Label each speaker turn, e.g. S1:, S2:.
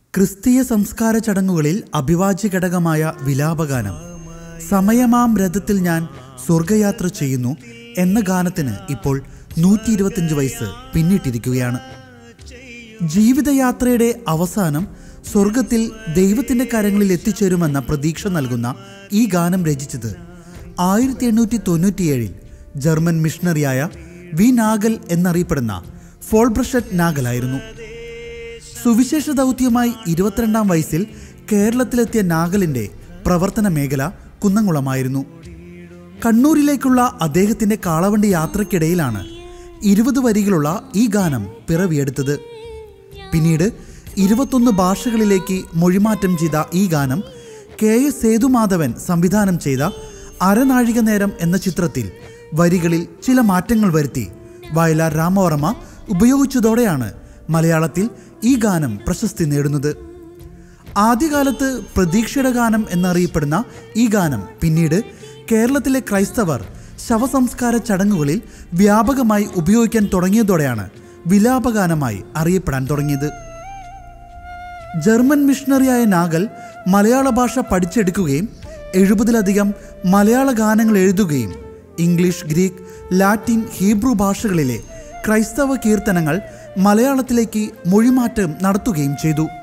S1: ക്രിസ്തീയ സംസ്കാര ചടങ്ങുകളിൽ അഭിവാജ്യ ഘടകമായ വിലാപഗാനം സമയമാം രഥത്തിൽ ഞാൻ സ്വർഗയാത്ര ചെയ്യുന്നു എന്ന ഗാനത്തിന് ഇപ്പോൾ 125 വയസ്സ് പിന്നിട്ടിരിക്കുകയാണ്. ജീവിതയാത്രയുടെ അവസാനം സ്വർഗത്തിൽ ദൈവത്തിൻ്റെ കരങ്ങളിൽ എത്തിച്ചേരുമെന്ന പ്രതീക്ഷ നൽകുന്ന ഈ ഗാനം രചിച്ചത് 1897 ജർമ്മൻ മിഷണറിയായ വി നാഗൽ എന്നറിയപ്പെടുന്ന ഫോൾബ്രഷറ്റ് നാഗലായിരുന്നു. സുവിശേഷ ദൗത്യമായി 22-ാം വയസ്സിൽ കേരളത്തിലെത്തിയ നാഗലിൻ്റെ പ്രവർത്തന മേഖല കുന്നംകുളമായിരുന്നു. കണ്ണൂരിലേക്കുള്ള അദ്ദേഹത്തിൻ്റെ കാളവണ്ടി യാത്രയ്ക്കിടയിലാണ് 20 വരികളുള്ള ഈ ഗാനം പിറവിയെടുത്തത്. പിന്നീട് 21 ഭാഷകളിലേക്ക് മൊഴിമാറ്റം ചെയ്ത ഈ ഗാനം KS സേതുമാധവൻ സംവിധാനം ചെയ്ത അരനാഴിക നേരം എന്ന ചിത്രത്തിൽ വരികളിൽ ചില മാറ്റങ്ങൾ വരുത്തി വയലാർ രാമവർമ്മ ഉപയോഗിച്ചതോടെയാണ് മലയാളത്തിൽ ഈ ഗാനം പ്രശസ്തി നേടുന്നത്. ആദ്യകാലത്ത് പ്രതീക്ഷയുടെ ഗാനം എന്നറിയപ്പെടുന്ന ഈ ഗാനം പിന്നീട് കേരളത്തിലെ ക്രൈസ്തവർ ശവസംസ്കാര ചടങ്ങുകളിൽ വ്യാപകമായി ഉപയോഗിക്കാൻ തുടങ്ങിയതോടെയാണ് വിലാപഗാനമായി അറിയപ്പെടാൻ തുടങ്ങിയത്. ജർമ്മൻ മിഷണറിയായ നാഗൽ മലയാള ഭാഷ പഠിച്ചെടുക്കുകയും 70-ലധികം മലയാള ഗാനങ്ങൾ എഴുതുകയും ഇംഗ്ലീഷ്, ഗ്രീക്ക്, ലാറ്റിൻ, ഹീബ്രു ഭാഷകളിലെ ക്രൈസ്തവ കീർത്തനങ്ങൾ മലയാളത്തിലേക്ക് മൊഴിമാറ്റം നടത്തുകയും ചെയ്തു.